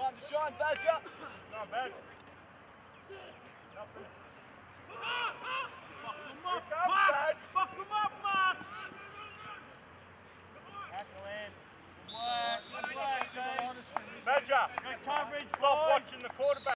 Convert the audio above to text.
Time to shine, Badger. Not bad. Nothing. Fuck him up, Mark! Tackle in. Good work, mate. Badger, Good coverage, stop boys. watching the quarterback.